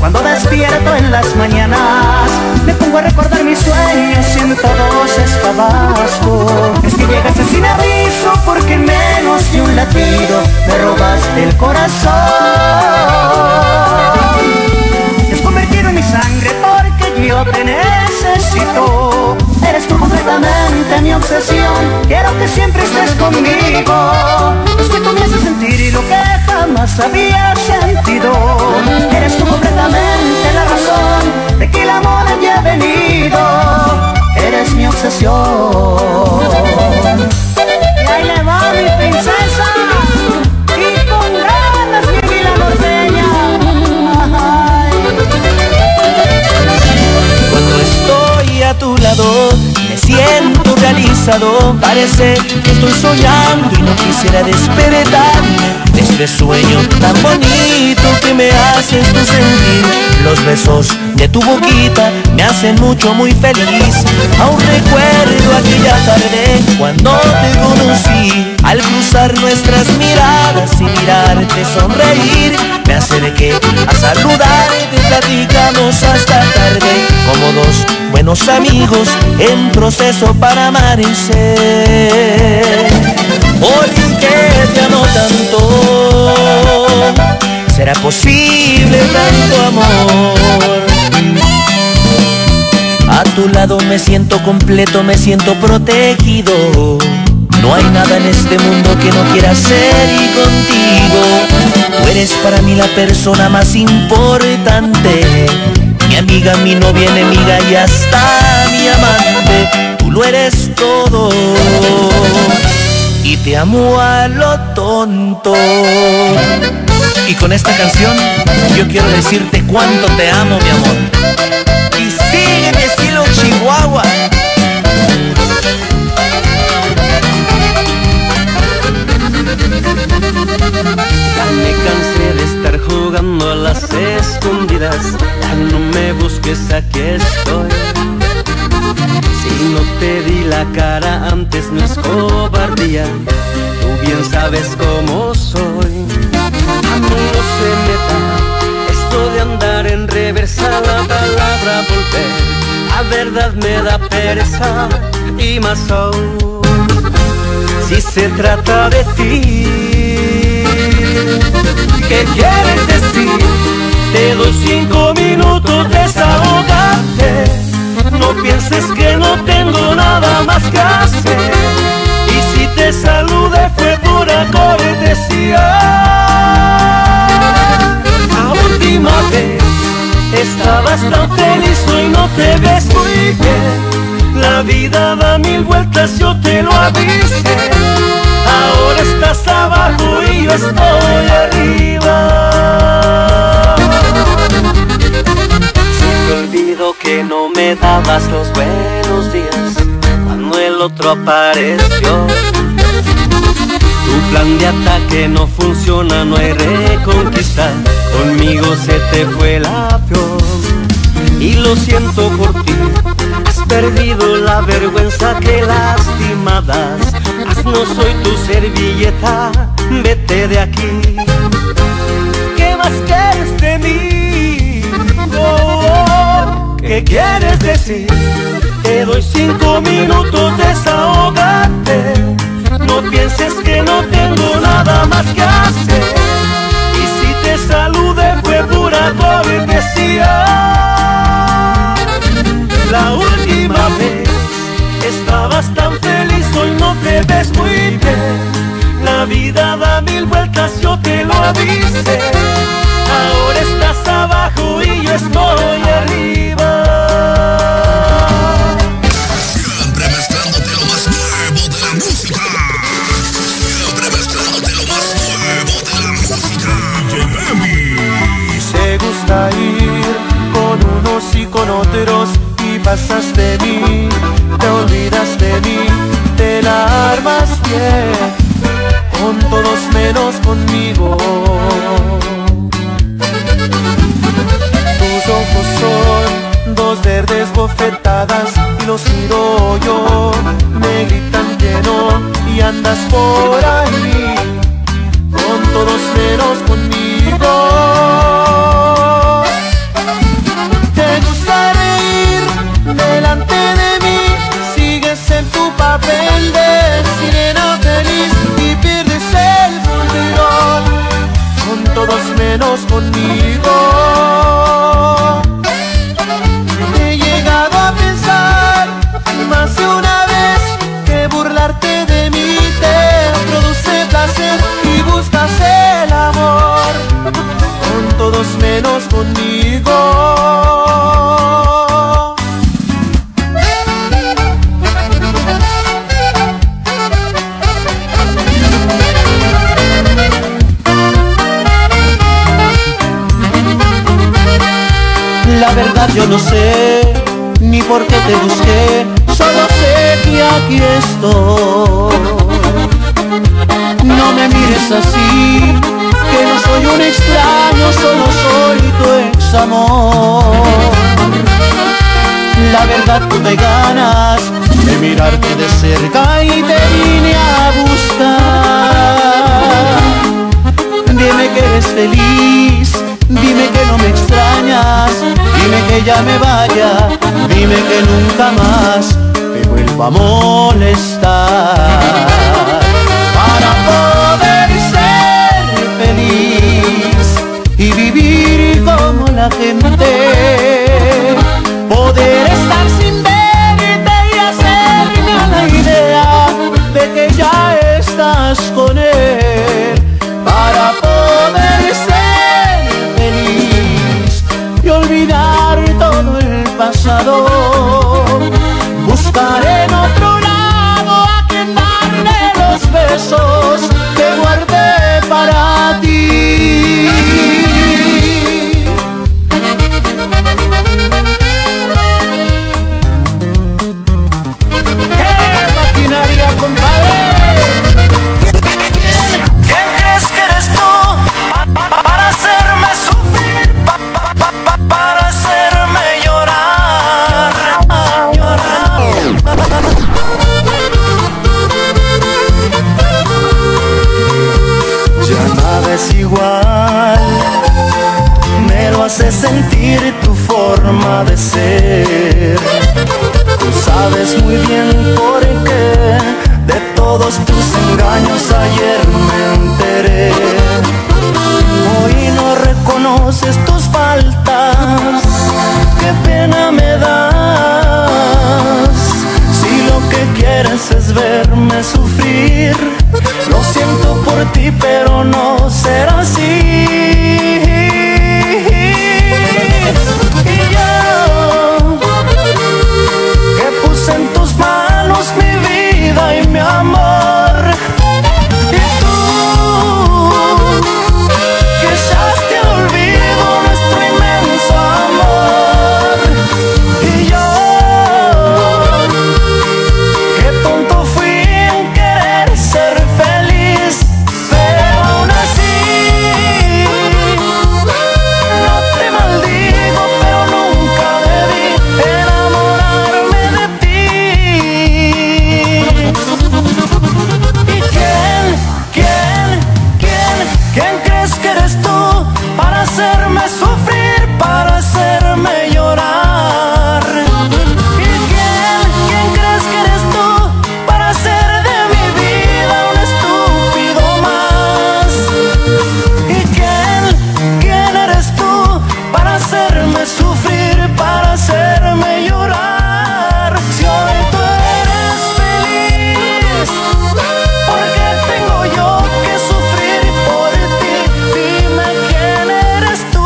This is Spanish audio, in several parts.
Cuando despierto en las mañanas, me pongo a recordar mis sueños y en todos estabasco. Es que llegaste sin aviso porque en menos de un latido me robaste el corazón. Te has convertido en mi sangre porque yo te necesito. Eres tú completamente mi obsesión. Quiero que siempre estés conmigo. Es que tú me haces sentir lo que jamás había sentido. Eres tú completamente la razón de que el amor haya venido. Eres mi obsesión. Y ahí le va mi princesa, y con ganas mi vida norteña. Cuando estoy a tu lado me siento realizado. Parece que estoy soñando y no quisiera despertarme de este sueño tan bonito que me haces tú sentir. Los besos de tu boquita me hacen mucho, muy feliz. Aún recuerdo aquella tarde cuando te conocí. Al cruzar nuestras miradas y mirarte sonreír, me acerqué a saludarte, platicamos hasta tarde como dos buenos amigos en proceso para amarse. ¿Por qué te amo tanto? ¿Será posible tanto amor? A tu lado me siento completo, me siento protegido. No hay nada en este mundo que no quiera ser y contigo. Tú eres para mí la persona más importante. Mi amiga, mi novia, enemiga y hasta mi amante. Tú lo eres todo y te amo a lo tonto. Y con esta canción yo quiero decirte cuánto te amo, mi amor. Y sigue mi estilo Chihuahua. Ya me cansé de estar jugando a las escondidas. Ya no me busques, aquí estoy. Si no te di la cara antes no es cobardía. Tú bien sabes cómo soy. A mí no se me da esto de andar en reversa. La palabra volver a verdad me da pereza. Y más aún si se trata de ti. ¿Qué quieres decir? Te doy 5 minutos, desahogarte. No pienses que no tengo nada más que hacer. Y si te saludé fue pura cortesía. La última vez estabas tan feliz, hoy no te ves muy bien. La vida da 1000 vueltas, yo te lo avisé. Ahora estás abajo y yo estoy arriba. Se me olvidó que no me dabas los buenos días cuando el otro apareció. Tu plan de ataque no funciona, no hay reconquista. Conmigo se te fue el avión y lo siento por ti. Has perdido la vergüenza, que lastimadas. No soy tu servilleta, vete de aquí. ¿Qué más quieres de mí? Oh, ¿qué quieres decir? Te doy 5 minutos, desahógate. No pienses que no tengo nada más que hacer. Y si te saludé fue pura cortesía. La última vez estabas tan feliz, hoy no te ves muy bien. La vida da 1000 vueltas, yo te lo avisé. Ahora estás abajo y yo estoy arriba. Siempre mezclándote lo más nuevo de la música. Siempre mezclándote lo más nuevo de la música. Te gusta ir con unos y con otros y pasas de mí, te olvidas de mí, te la armas bien, con todos menos conmigo. Tus ojos son 2 verdes bofetadas y los miro yo, me gritan que no y andas por ahí, con todos menos conmigo. La verdad yo no sé ni por qué te busqué, solo sé que aquí estoy. No me mires así, que no soy un extraño, solo soy tu ex amor. La verdad tuve ganas de mirarte de cerca y te vine a buscar. Dime que eres feliz, dime que no me extrañas, dime que ya me vaya, dime que nunca más te vuelva a molestar. Para poder ser feliz y vivir como la gente, poder estar sin verte y hacerme a la idea de que ya estás con él. Para poder ser feliz y olvidar todo el pasado, buscaré en otro lado a quien darle los besos que guardé para ti. ¡Qué maquinaria, compadre! ¿Quién crees que eres tú para hacerme sufrir, para hacerme llorar? Ya nada es igual, me lo hace sentir tu forma de ser. Tú sabes muy bien por qué de todos tus engaños ayer me enteré. Hoy no reconoces tus faltas, qué pena me das. Si lo que quieres es verme sufrir, lo siento por ti, pero no será así. Y yo, que puse en tus manos mi vida y mi amor, y tú, que echaste al olvido nuestro inmenso amor. Y yo, qué tonto fui en querer ser feliz, pero aún así no te maldigo, pero nunca debí enamorarme de ti. ¿Y quién crees que eres tú para hacerme sufrir, para hacerme llorar? ¿Y quién crees que eres tú para hacer de mi vida un estúpido más? ¿Y quién eres tú para hacerme sufrir, para hacerme llorar? Si hoy tú eres feliz, ¿por qué tengo yo que sufrir por ti? Dime quién eres tú.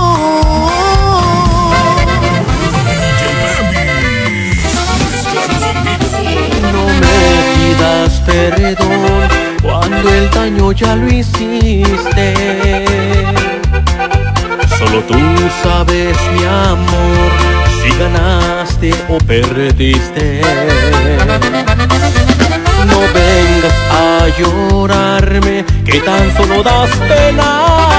No me pidas perdón cuando el daño ya lo hiciste. Solo tú sabes, mi amor, si ganaste o perdiste. No vengas a llorarme, que tan solo das pena.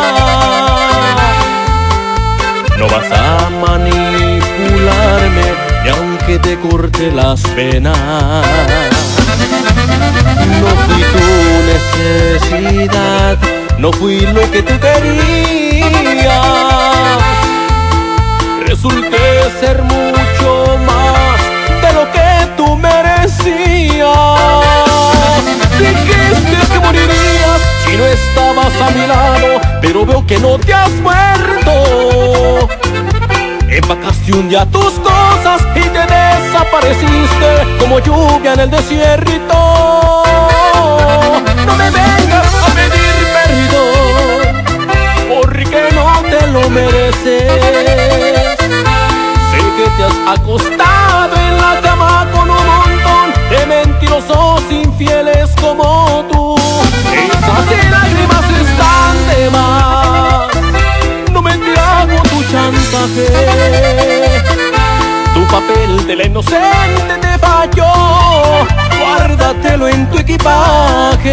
No vas a manipularme, y aunque te corte las penas. No fui tu necesidad, no fui lo que tú querías. Resulté ser mucho más de lo que tú merecías. Dijiste que morirías si no estabas a mi lado, pero veo que no te has muerto. Empacaste un día tus cosas y te desapareciste como lluvia en el desierto. No me vengas a pedir perdón, porque no te lo mereces. Sé que te has acostado en la cama con un montón de mentirosos infieles como tú. Esas lágrimas están de más, no me trago tu chantaje. Tu papel de la inocente te falló, guárdatelo en tu equipaje.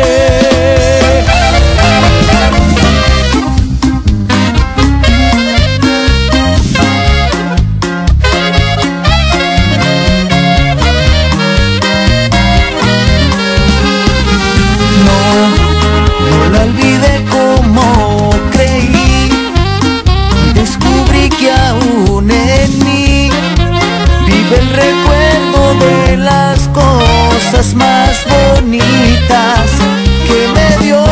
No la olvidé como creí, descubrí que aún en mí vive el recuerdo de las cosas más bonitas que me dio.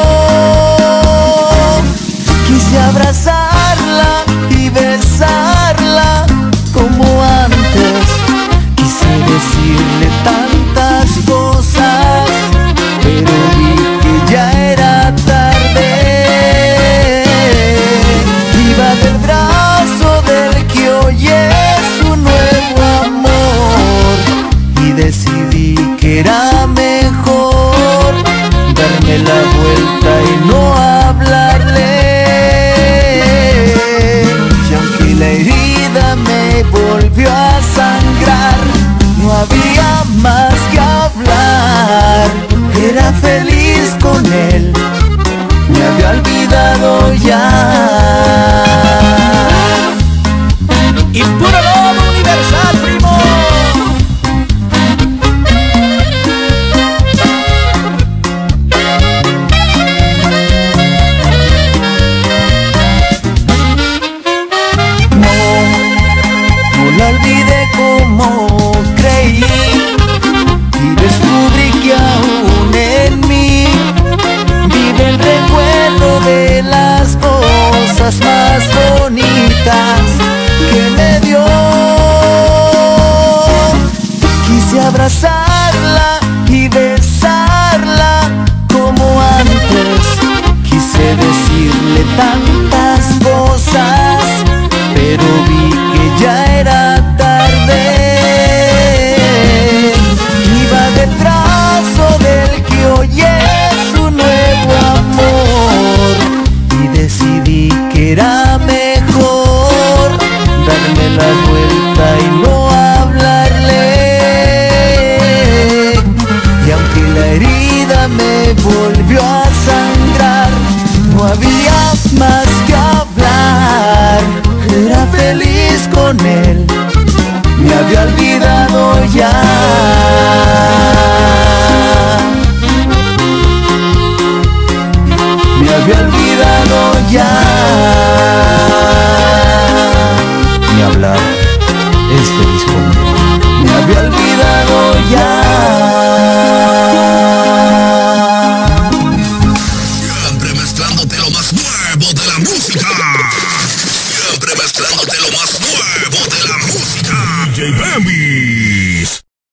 Quise abrazarla y besarla como antes, quise decirle tantas cosas, pero vi que ya era tarde. Iba del brazo del que hoy es un nuevo amor y decidí que era mejor darme la vuelta y no hablarle. Y aunque la herida me volvió a sangrar, no había más que hablar. Era feliz con él, me había olvidado ya. Y puro lobo universal, primo. No la olvidé como creí y descubrí que aún en mí vive el recuerdo de las cosas más bonitas que me dio. Quise abrazarla y besarla como antes, quise decirle tantas cosas, pero vi que ya era tarde. Iba del brazo del que hoy es un nuevo amor y decidí que era mejor darme la vuelta y no hablarle. Y aunque la herida me volvió a sangrar, no había más que hablar. Era feliz con él, me había olvidado ya. Me había olvidado ya. Ni hablar, es feliz con él, me había olvidado ya. Siempre mezclándote lo más nuevo de la música. Siempre mezclándote lo más nuevo de la música. DJ Bambi.